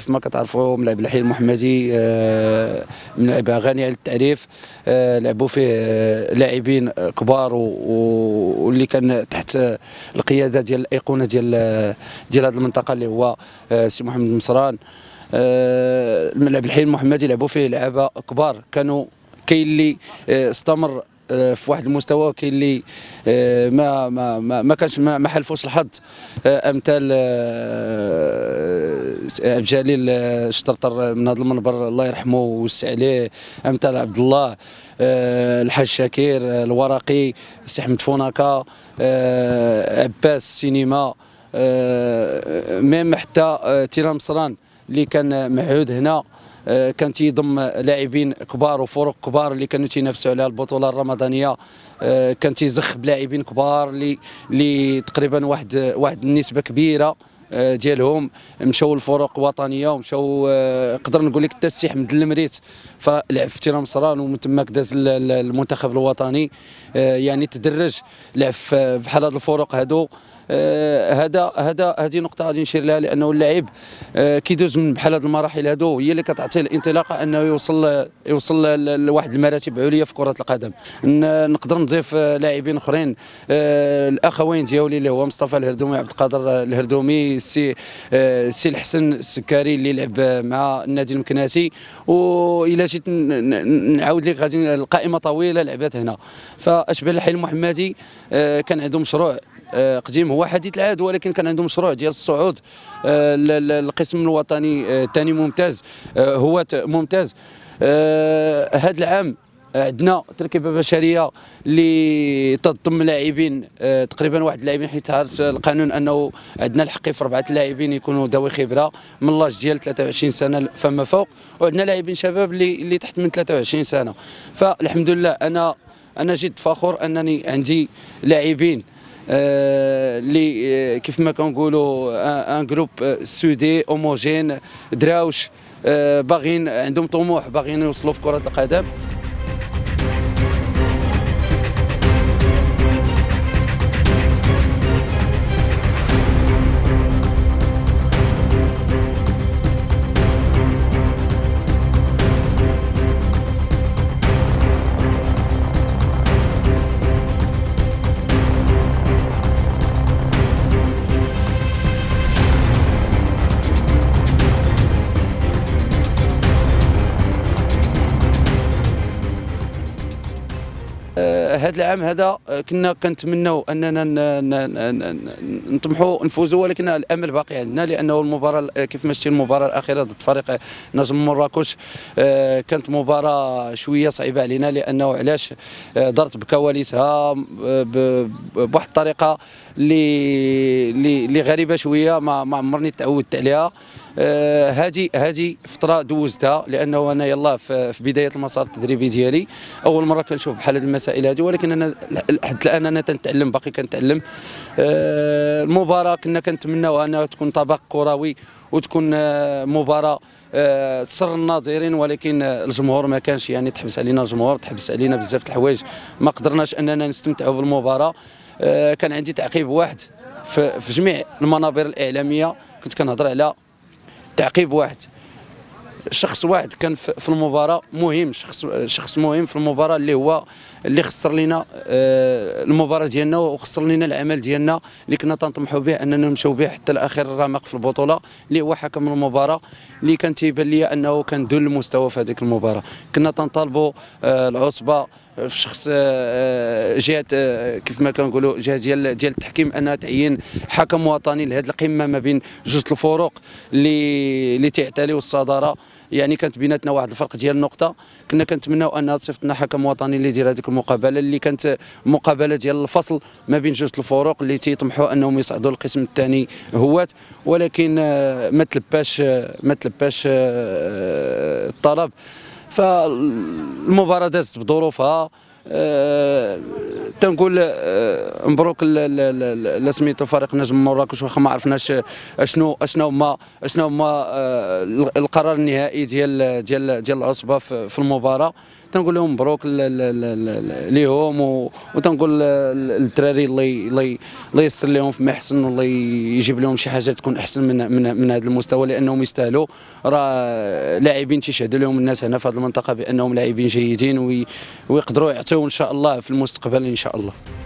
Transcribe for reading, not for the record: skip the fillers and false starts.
كيف ما كتعرفوا ملعب الحي المحمدي ملعب غني عن التعريف. لعبوا فيه لاعبين كبار واللي كان تحت القياده ديال الايقونه ديال هذه المنطقه اللي هو سي محمد المصران. الملعب الحي المحمدي لعبوا فيه لعابه كبار، كاين اللي استمر في واحد المستوى، كاين اللي ما كانش ما حلفوش الحظ، امثال عبد الجليل الشطرطر من هذا المنبر الله يرحمه ويوسع عليه، امثال عبد الله الحاج شاكر الورقي، سي احمد فوناكا، عباس السينما، ميم حتى تيران مصران اللي كان معهود هنا، كان تيضم لاعبين كبار وفرق كبار اللي كانوا تينافسوا على البطوله الرمضانيه. كان تيزخ بلاعبين كبار اللي تقريبا واحد النسبه كبيره ديالهم مشاو لفرق وطنيه ومشاو، نقدر نقول لك حتى السي حمد المريت فلعب في تيران مصران ومن تماك داز المنتخب الوطني. يعني تدرج لعب بحال هاد الفرق هادو. هذه نقطة غادي نشير لها، لأنه اللاعب كيدوز من بحال هذه المراحل هادو هي اللي كتعطيه الانطلاقة أنه يوصل لواحد المراتب عليا في كرة القدم. نقدر نضيف لاعبين أخرين، الأخوين ديالي اللي هو مصطفى الهردومي عبد القادر الهردومي، السي الحسن السكاري اللي لعب مع النادي المكناسي، وإلا جيت نعاود لك غادي القائمة طويلة لعبات هنا. فأشبال الحي المحمدي كان عنده مشروع قديم، هو حديث العهد، ولكن كان عنده مشروع ديال الصعود القسم الوطني الثاني ممتاز، هو ممتاز. هذا العام عندنا تركيبه بشريه اللي تضم لاعبين تقريبا واحد اللاعبين، حيت عارف القانون انه عندنا الحق في 4 لاعبين يكونوا ذوي خبره من لاج ديال 23 سنه فما فوق، وعندنا لاعبين شباب اللي تحت من 23 سنه. فالحمد لله انا جد فخور انني عندي لاعبين اللي كيف ما كنقولوا ان جروب سودي هوموجين دراوش، باغيين عندهم طموح، باغيين يوصلوا في كرة القدم. هذا العام هذا كنا كنتمناو اننا نطمحوا نفوزوا، ولكن الامل باقي عندنا، لانه المباراه كيف ما شفتي المباراه الاخيره ضد فريق نجم مراكش كانت مباراه شويه صعيبه علينا، لانه علاش دارت بكواليسها بواحد الطريقه اللي غريبه شويه، ما عمرني تعودت عليها. هذه فتره دوزتها، لانه انا يلاه في بدايه المسار التدريبي ديالي اول مره كنشوف بحال هذه المسائل هذه، ولكن انا لحد الان انا تنتعلم، باقي كنتعلم. المباراه كنا كنتمناو انها تكون طبق كروي وتكون مباراه تسر الناظرين، ولكن الجمهور ما كانش، يعني تحبس علينا الجمهور، تحبس علينا بزاف د الحوايج، ما قدرناش اننا نستمتعوا بالمباراه. كان عندي تعقيب واحد في جميع المنابر الاعلاميه، كنت كنهضر على تعقيب واحد، شخص واحد كان في المباراه مهم، شخص مهم في المباراه اللي خسر لنا المباراه ديالنا وخسر لنا العمل ديالنا اللي كنا تنطمحوا به اننا نمشيو به حتى لاخر رمق في البطوله، اللي هو حكم المباراه اللي كان تيبان لي انه كان دون المستوى في هذيك المباراه. كنا تنطالبوا العصبه في شخص جهه كيف ما كنقولوا جهه ديال التحكيم انها تعين حكم وطني لهذه القمه ما بين جوج الفروق اللي تعتليوا الصداره، يعني كانت بيناتنا واحد الفرق ديال النقطه. كنا كنتمناو انها تصيفط لنا حكم وطني اللي يدير هذيك المقابله اللي كانت مقابله ديال الفصل ما بين جوج الفروق اللي تيطمحوا انهم يصعدوا للقسم الثاني هوات، ولكن ما تلباش الطلب. فالمباراه دازت بظروفها، تنقول مبروك لسميتو فريق نجم مراكش، واخا ما عرفناش شنو هما القرار النهائي ديال العصبه في المباراه. تنقول لهم مبروك ليهم، وتنقول للدراري الله ييسر لهم فيما يحسن، والله يجيب لهم شي حاجه تكون احسن من هذا المستوى، لانهم يستاهلوا. راه لاعبين تيشهدوا لهم الناس هنا في هذه المنطقه بانهم لاعبين جيدين ويقدروا يعطيو ان شاء الله في المستقبل ان شاء الله.